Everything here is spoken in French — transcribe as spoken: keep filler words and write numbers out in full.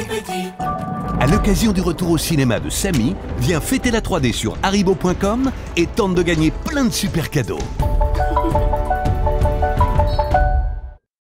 petit. À l'occasion du retour au cinéma de Samy, viens fêter la trois D sur haribo point com et tente de gagner plein de super cadeaux.